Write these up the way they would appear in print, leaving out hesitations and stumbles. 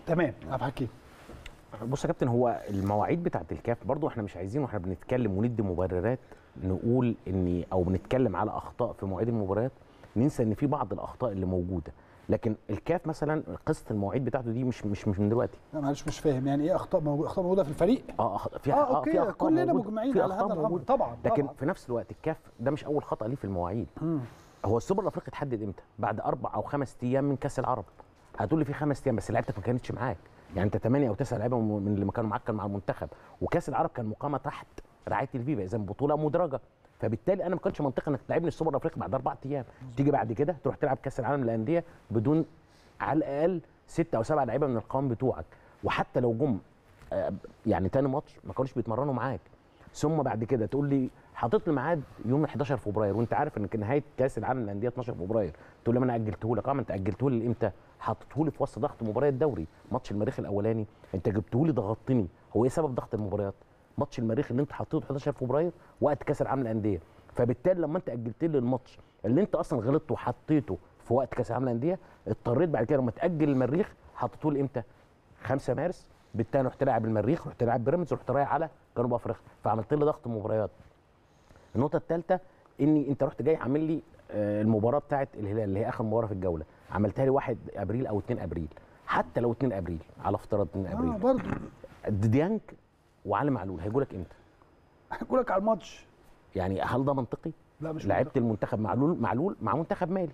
تمام. عبد الحكيم، بص يا كابتن، هو المواعيد بتاعت الكاف برضو احنا مش عايزين واحنا بنتكلم وندي مبررات نقول ان او بنتكلم على اخطاء في مواعيد المباريات ننسى ان في بعض الاخطاء اللي موجوده. لكن الكاف مثلا قصه المواعيد بتاعته دي مش من دلوقتي. لا معلش مش فاهم يعني ايه اخطاء موجوده في الفريق؟ في اوكي، في اخطاء كلنا موجودة. مجمعين في على هذا الامر موجودة. طبعا. لكن في نفس الوقت الكاف ده مش اول خطا ليه في المواعيد. هو السوبر الافريقي اتحدد امتى؟ بعد 4 أو 5 ايام من كاس العرب. هتقول لي في 5 ايام بس لعيبتك ما كانتش معاك، يعني انت 8 أو 9 لعيبه من اللي ما كانوا معاك كان مع المنتخب، وكاس العرب كان مقامه تحت رعايه الفيفا، اذا بطوله مدرجه، فبالتالي انا ما كانش منطقي انك تلعبني السوبر الافريقي بعد 4 ايام، تيجي بعد كده تروح تلعب كاس العالم للانديه بدون على الاقل 6 أو 7 لعيبه من القوام بتوعك، وحتى لو جم يعني تاني ماتش ما كانوش بيتمرنوا معاك. ثم بعد كده تقول لي حاطط لي ميعاد يوم 11 فبراير وانت عارف ان نهايه كاس العالم للانديه 12 فبراير، تقول لي ما انا اجلته لك. ما انت اجلته لي امتى؟ حطيته لي في وسط ضغط مباريات الدوري، ماتش المريخ الاولاني انت جبته لي ضغطتني. هو ايه سبب ضغط المباريات؟ ماتش المريخ اللي انت حطيته 11 فبراير وقت كاس العالم للانديه، فبالتالي لما انت اجلت لي الماتش اللي انت اصلا غلطت وحطيته في وقت كاس العالم للانديه، اضطريت بعد كده لما تاجل المريخ حطيته لي امتى؟ 5 مارس، بالتالي رحت لاعب المريخ، رحت لاعب بيراميدز، رحت رايح على جنوب افريقيا، فعملت لي ضغط مباريات. النقطه الثالثه اني انت رحت جاي عامل لي المباراه بتاعه الهلال اللي هي اخر مباراه في الجوله، عملتها لي 1 ابريل او 2 ابريل، حتى لو 2 ابريل على افتراض 2 ابريل برضه ديانج وعلي معلول هيجوا لك امتى؟ هيقول لك على الماتش. يعني هل ده منطقي؟ لا مش لعبت المنتخب معلول مع منتخب مالي،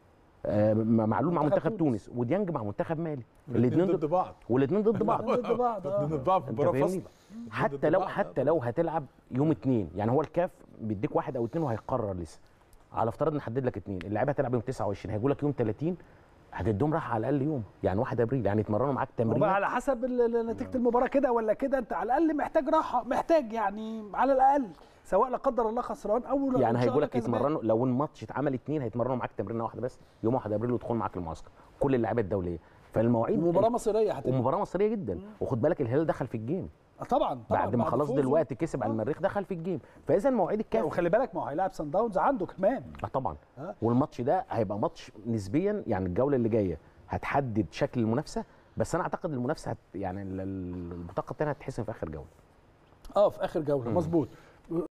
معلول مع منتخب تونس، وديانج مع منتخب مالي، الاثنين ضد بعض، والاثنين ضد بعض ضد بعض ضد بعض في مباراه فاصله. حتى لو هتلعب يوم 2، يعني هو الكاف بيديك 1 أو 2 وهيقرر لسه، على افتراض نحدد لك 2، اللعيبه هتلعب يوم 29 هيجوا لك يوم 30، هتديهم راحه على الاقل يوم، يعني 1 ابريل، يعني يتمرنوا معاك تمرين على حسب نتيجه المباراه كده ولا كده، انت على الاقل محتاج راحه، محتاج يعني على الاقل سواء لا قدر الله خسران او يعني هيجوا لك يتمرنوا، لو الماتش اتعمل 2 هيتمرنوا معاك تمرينه واحده بس يوم 1 ابريل ويدخلوا معاك المعسكر كل اللعيبه الدوليه، فالمواعيد مباراه مصيريه هتبقى ومباراه مصيريه جدا. وخد بالك الهلال دخل في الجيم طبعا بعد ما خلاص دلوقتي كسب على المريخ، دخل في الجيم، فاذا مواعيد الكاف. وخلي بالك ما هو هيلاعب سان داونز عنده كمان. طبعا. والماتش ده هيبقى ماتش نسبيا، يعني الجوله اللي جايه هتحدد شكل المنافسه، بس انا اعتقد المنافسه يعني البطاقه الثانيه هتتحسم في اخر جوله. في اخر جوله مظبوط.